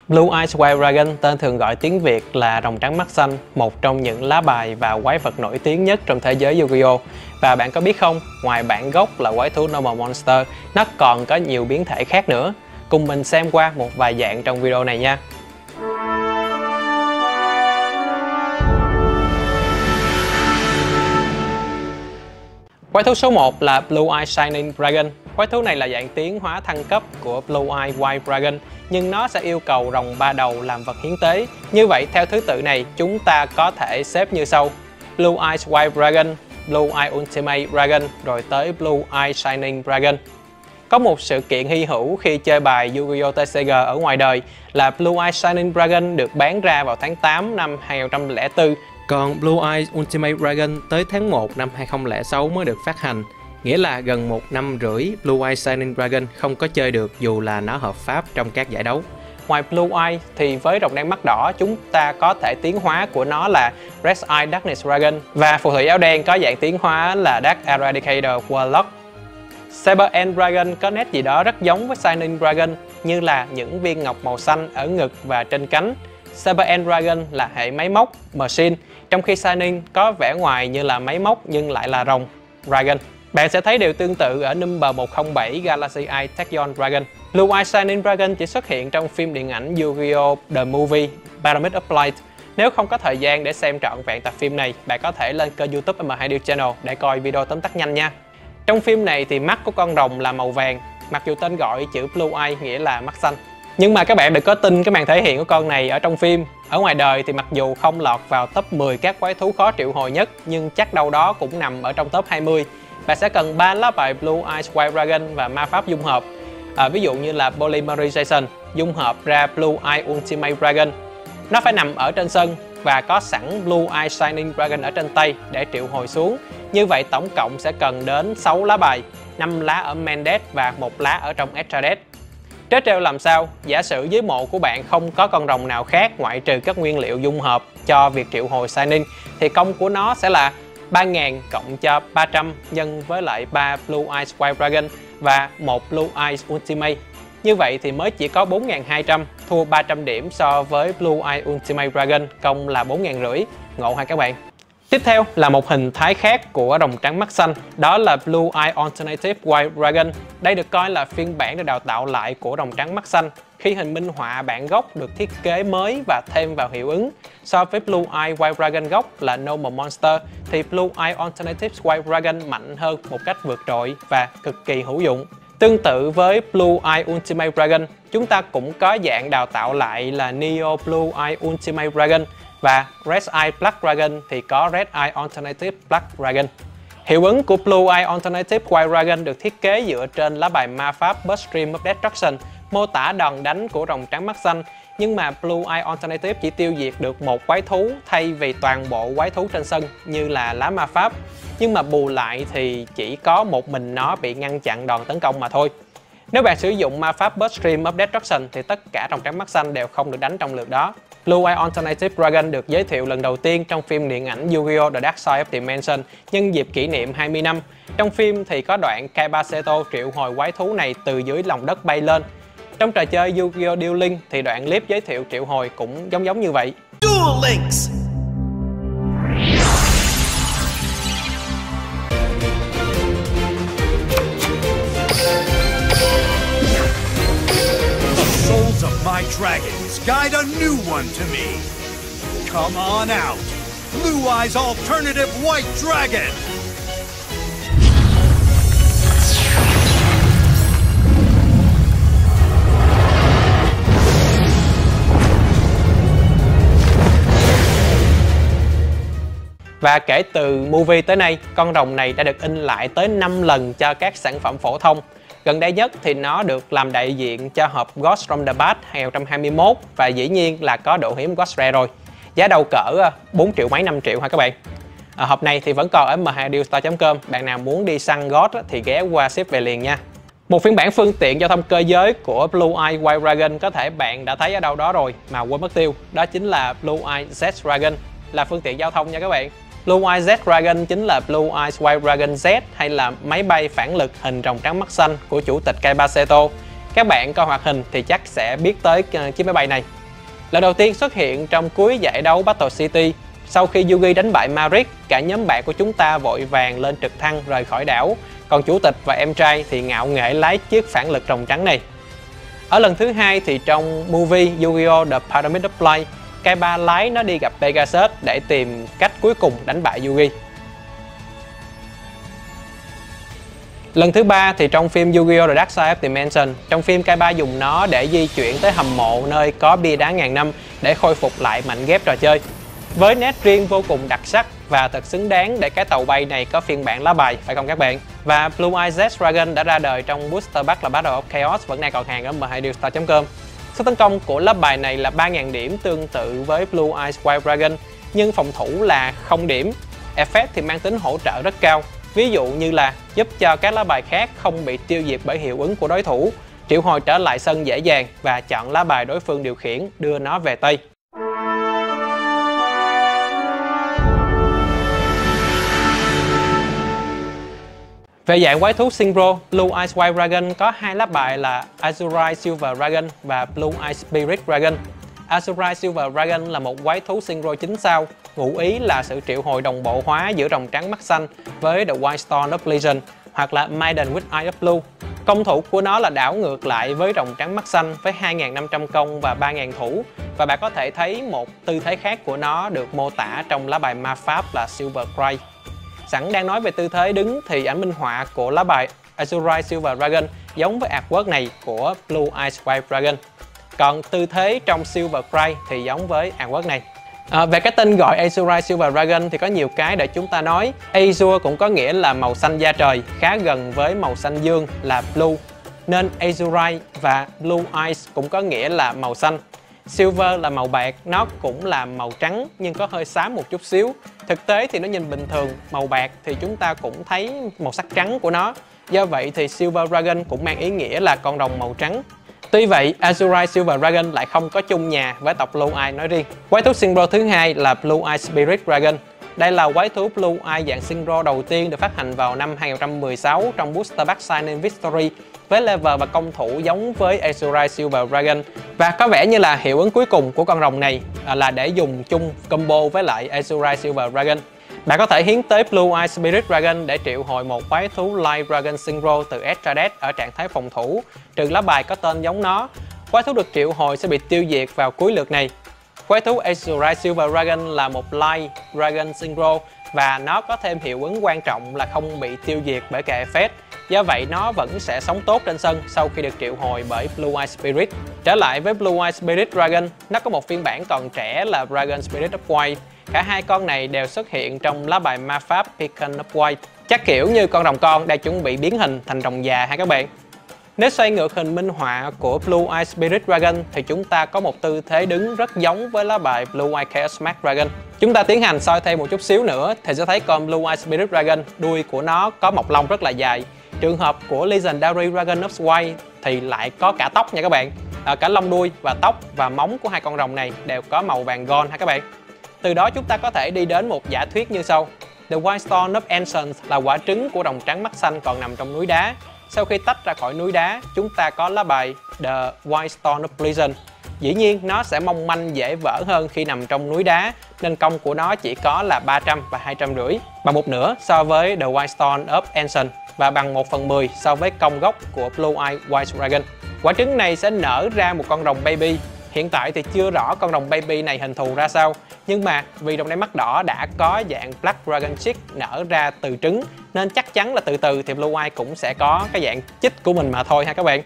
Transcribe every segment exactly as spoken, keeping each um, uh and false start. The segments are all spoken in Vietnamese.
Blue Eyes White Dragon, tên thường gọi tiếng Việt là rồng trắng mắt xanh, một trong những lá bài và quái vật nổi tiếng nhất trong thế giới Yu-Gi-Oh! Và bạn có biết không, ngoài bản gốc là quái thú Normal Monster, nó còn có nhiều biến thể khác nữa. Cùng mình xem qua một vài dạng trong video này nha. Quái thú số một là Blue Eyes Shining Dragon. Quái thú này là dạng tiến hóa thăng cấp của Blue Eyes White Dragon, nhưng nó sẽ yêu cầu rồng ba đầu làm vật hiến tế. Như vậy theo thứ tự này chúng ta có thể xếp như sau: Blue Eyes White Dragon, Blue Eyes Ultimate Dragon, rồi tới Blue Eyes Shining Dragon. Có một sự kiện hy hữu khi chơi bài Yu-Gi-Oh! tê xê giê ở ngoài đời là Blue Eyes Shining Dragon được bán ra vào tháng tám năm hai nghìn không trăm lẻ bốn, còn Blue Eyes Ultimate Dragon tới tháng một năm hai nghìn không trăm lẻ sáu mới được phát hành. Nghĩa là gần một năm rưỡi Blue Eyes Shining Dragon không có chơi được dù là nó hợp pháp trong các giải đấu. Ngoài Blue Eyes thì với rồng đen mắt đỏ chúng ta có thể tiến hóa của nó là Red Eyes Darkness Dragon, và phù thủy áo đen có dạng tiến hóa là Dark Eradicator Warlock. Saber End Dragon có nét gì đó rất giống với Shining Dragon, như là những viên ngọc màu xanh ở ngực và trên cánh. Saber End Dragon là hệ máy móc Machine, trong khi Shining có vẻ ngoài như là máy móc nhưng lại là rồng Dragon. Bạn sẽ thấy điều tương tự ở number một không bảy Galaxy Eye Tachyon Dragon. Blue Eyes Shining Dragon chỉ xuất hiện trong phim điện ảnh Yu-Gi-Oh! The Movie Pyramid of Light. Nếu không có thời gian để xem trọn vẹn tập phim này, bạn có thể lên kênh YouTube em hai Deal Channel để coi video tóm tắt nhanh nha. Trong phim này thì mắt của con rồng là màu vàng, mặc dù tên gọi chữ Blue Eye nghĩa là mắt xanh. Nhưng mà các bạn đừng có tin cái màn thể hiện của con này ở trong phim. Ở ngoài đời thì mặc dù không lọt vào top mười các quái thú khó triệu hồi nhất, nhưng chắc đâu đó cũng nằm ở trong top hai mươi. Bạn sẽ cần ba lá bài Blue Eyes White Dragon và ma pháp dung hợp. À, ví dụ như là Polymerization dung hợp ra Blue Eyes Ultimate Dragon. Nó phải nằm ở trên sân và có sẵn Blue Eyes Shining Dragon ở trên tay để triệu hồi xuống. Như vậy tổng cộng sẽ cần đến sáu lá bài, năm lá ở main deck và một lá ở trong extra deck. Trớ trêu làm sao, giả sử dưới mộ của bạn không có con rồng nào khác ngoại trừ các nguyên liệu dung hợp cho việc triệu hồi Shining, thì công của nó sẽ là ba nghìn cộng cho ba trăm nhân với lại ba Blue Eyes White Dragon và một Blue Eyes Ultimate. Như vậy thì mới chỉ có bốn nghìn hai trăm, thua ba trăm điểm so với Blue Eyes Ultimate Dragon, công là bốn nghìn năm trăm. Ngộ ha các bạn. Tiếp theo là một hình thái khác của rồng trắng mắt xanh, đó là Blue Eyes Alternative White Dragon. Đây được coi là phiên bản được đào tạo lại của rồng trắng mắt xanh, khi hình minh họa bản gốc được thiết kế mới và thêm vào hiệu ứng. So với Blue Eyes White Dragon gốc là Normal Monster thì Blue Eyes Alternative White Dragon mạnh hơn một cách vượt trội và cực kỳ hữu dụng. Tương tự với Blue Eyes Ultimate Dragon, chúng ta cũng có dạng đào tạo lại là Neo Blue Eyes Ultimate Dragon, và Red Eyes Black Dragon thì có Red Eyes Alternative Black Dragon. Hiệu ứng của Blue Eyes Alternative White Dragon được thiết kế dựa trên lá bài ma pháp Bloodstream of Destruction, mô tả đòn đánh của rồng trắng mắt xanh, nhưng mà Blue Eyes Alternative chỉ tiêu diệt được một quái thú thay vì toàn bộ quái thú trên sân như là lá ma pháp. Nhưng mà bù lại thì chỉ có một mình nó bị ngăn chặn đòn tấn công mà thôi. Nếu bạn sử dụng ma pháp Bloodstream of Destruction thì tất cả rồng trắng mắt xanh đều không được đánh trong lượt đó. Blue Eyes Alternative Dragon được giới thiệu lần đầu tiên trong phim điện ảnh Yu-Gi-Oh! The Dark Side of Dimension nhân dịp kỷ niệm hai mươi năm. Trong phim thì có đoạn Kaibaseto triệu hồi quái thú này từ dưới lòng đất bay lên. Trong trò chơi Yu-Gi-Oh! Duel Links thì đoạn clip giới thiệu triệu hồi cũng giống giống như vậy. Duel Links. Of my dragons guide a new one to me. Come on out, Blue Eyes Alternative White Dragon. Và kể từ movie tới nay, con rồng này đã được in lại tới năm lần cho các sản phẩm phổ thông. Gần đây nhất thì nó được làm đại diện cho hộp Ghost from the Past hai nghìn không trăm hai mươi mốt, và dĩ nhiên là có độ hiếm Ghost Rare rồi. Giá đâu cỡ bốn triệu mấy, năm triệu ha các bạn. À, hộp này thì vẫn còn ở em hai deal store chấm com, bạn nào muốn đi săn Ghost thì ghé qua ship về liền nha. Một phiên bản phương tiện giao thông cơ giới của Blue Eyes White Dragon có thể bạn đã thấy ở đâu đó rồi mà quên mất tiêu, đó chính là Blue Eyes Z Dragon, là phương tiện giao thông nha các bạn. Blue Eyes Z Dragon chính là Blue Eyes White Dragon Z, hay là máy bay phản lực hình rồng trắng mắt xanh của chủ tịch Kaibaseto. Các bạn coi hoạt hình thì chắc sẽ biết tới chiếc máy bay này. Lần đầu tiên xuất hiện trong cuối giải đấu Battle City, sau khi Yugi đánh bại Marik, cả nhóm bạn của chúng ta vội vàng lên trực thăng rời khỏi đảo, còn chủ tịch và em trai thì ngạo nghễ lái chiếc phản lực rồng trắng này. Ở lần thứ hai thì trong movie Yu-Gi-Oh! The Pyramid of Light, Kaiba lái nó đi gặp Pegasus để tìm cách cuối cùng đánh bại Yugi. Lần thứ ba thì trong phim Yu-Gi-Oh! The Dark Side of Dimension, trong phim Kaiba dùng nó để di chuyển tới hầm mộ nơi có bia đá ngàn năm để khôi phục lại mảnh ghép trò chơi. Với nét riêng vô cùng đặc sắc và thật xứng đáng để cái tàu bay này có phiên bản lá bài, phải không các bạn? Và Blue Eyes Z Dragon đã ra đời trong booster pack là Battle of Chaos, vẫn đang còn hàng ở m hai deal star chấm com. Sức tấn công của lá bài này là ba nghìn điểm, tương tự với Blue Eyes White Dragon, nhưng phòng thủ là không điểm. Effect thì mang tính hỗ trợ rất cao, ví dụ như là giúp cho các lá bài khác không bị tiêu diệt bởi hiệu ứng của đối thủ, triệu hồi trở lại sân dễ dàng và chọn lá bài đối phương điều khiển đưa nó về tay. Về dạng quái thú Synchro, Blue Eyes White Dragon có hai lá bài là Azurite Silver Dragon và Blue Eyes Spirit Dragon. Azurite Silver Dragon là một quái thú Synchro chín sao, ngụ ý là sự triệu hồi đồng bộ hóa giữa rồng trắng mắt xanh với The White Storm of Legion hoặc là Maiden with Eye of Blue. Công thủ của nó là đảo ngược lại với rồng trắng mắt xanh với hai nghìn năm trăm công và ba nghìn thủ, và bạn có thể thấy một tư thế khác của nó được mô tả trong lá bài ma pháp là Silver Cry. Sẵn đang nói về tư thế đứng thì ảnh minh họa của lá bài Azurite Silver Dragon giống với artwork này của Blue Eyes White Dragon. Còn tư thế trong Silver Cry thì giống với artwork này. À, về cái tên gọi Azurite Silver Dragon thì có nhiều cái để chúng ta nói. Azure cũng có nghĩa là màu xanh da trời, khá gần với màu xanh dương là blue, nên Azurite và Blue Eyes cũng có nghĩa là màu xanh. Silver là màu bạc, nó cũng là màu trắng nhưng có hơi xám một chút xíu. Thực tế thì nó nhìn bình thường, màu bạc thì chúng ta cũng thấy màu sắc trắng của nó. Do vậy thì Silver Dragon cũng mang ý nghĩa là con rồng màu trắng. Tuy vậy, Azurite Silver Dragon lại không có chung nhà với tộc Blue Eye nói riêng. Quái thú Synchro thứ hai là Blue Eye Spirit Dragon. Đây là quái thú Blue Eye dạng Synchro đầu tiên được phát hành vào năm hai nghìn không trăm mười sáu trong booster pack Shining Victory, với level và công thủ giống với Azurite Silver Dragon. Và có vẻ như là hiệu ứng cuối cùng của con rồng này là để dùng chung combo với lại Azurite Silver Dragon. Bạn có thể hiến tới Blue Eye Spirit Dragon để triệu hồi một quái thú Light Dragon Synchro từ Extra Deck ở trạng thái phòng thủ, trừ lá bài có tên giống nó. Quái thú được triệu hồi sẽ bị tiêu diệt vào cuối lượt này. Quái thú Azurite Silver Dragon là một Light Dragon Synchro và nó có thêm hiệu ứng quan trọng là không bị tiêu diệt bởi cả effect. Do vậy nó vẫn sẽ sống tốt trên sân sau khi được triệu hồi bởi Blue Eye Spirit. Trở lại với Blue Eye Spirit Dragon, nó có một phiên bản còn trẻ là Dragon Spirit of White. Cả hai con này đều xuất hiện trong lá bài ma pháp Beacon of White. Chắc kiểu như con rồng con đang chuẩn bị biến hình thành rồng già ha các bạn. Nếu xoay ngược hình minh họa của Blue Eye Spirit Dragon thì chúng ta có một tư thế đứng rất giống với lá bài Blue Eye Chaos Mask Dragon. Chúng ta tiến hành soi thêm một chút xíu nữa thì sẽ thấy con Blue Eye Spirit Dragon, đuôi của nó có mọc lông rất là dài. Trường hợp của Legendary Dragon of White thì lại có cả tóc nha các bạn. À, cả lông đuôi và tóc và móng của hai con rồng này đều có màu vàng gold ha các bạn. Từ đó chúng ta có thể đi đến một giả thuyết như sau. The White Stone of Ancients là quả trứng của rồng trắng mắt xanh còn nằm trong núi đá. Sau khi tách ra khỏi núi đá, chúng ta có lá bài The White Stone of Prison. Dĩ nhiên nó sẽ mong manh dễ vỡ hơn khi nằm trong núi đá, nên công của nó chỉ có là ba trăm và hai trăm rưỡi, bằng một nửa so với The White Stone of Ancient và bằng một phần mười so với công gốc của Blue Eye White Dragon. Quả trứng này sẽ nở ra một con rồng baby. Hiện tại thì chưa rõ con rồng baby này hình thù ra sao, nhưng mà vì rồng đen mắt đỏ đã có dạng Black Dragon Chick nở ra từ trứng, nên chắc chắn là từ từ thì Blue Eye cũng sẽ có cái dạng chích của mình mà thôi ha các bạn.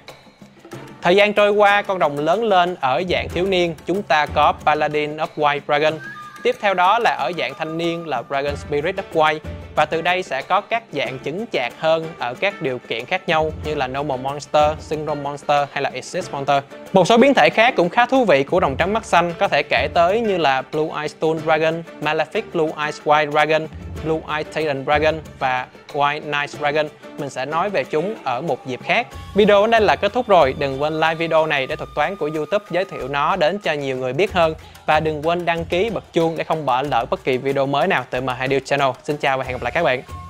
Thời gian trôi qua, con rồng lớn lên ở dạng thiếu niên, chúng ta có Paladin of White Dragon. Tiếp theo đó là ở dạng thanh niên là Dragon Spirit of White. Và từ đây sẽ có các dạng chứng chạc hơn ở các điều kiện khác nhau như là Normal Monster, Synchro Monster hay là Exist Monster. Một số biến thể khác cũng khá thú vị của rồng trắng mắt xanh có thể kể tới như là Blue Eye Stone Dragon, Malefic Blue Eyes White Dragon, Blue Eye Titan Dragon và White Knight Dragon. Mình sẽ nói về chúng ở một dịp khác. Video đến đây là kết thúc rồi. Đừng quên like video này để thuật toán của YouTube giới thiệu nó đến cho nhiều người biết hơn. Và đừng quên đăng ký bật chuông để không bỏ lỡ bất kỳ video mới nào từ M hai Deal Channel. Xin chào và hẹn gặp lại các bạn.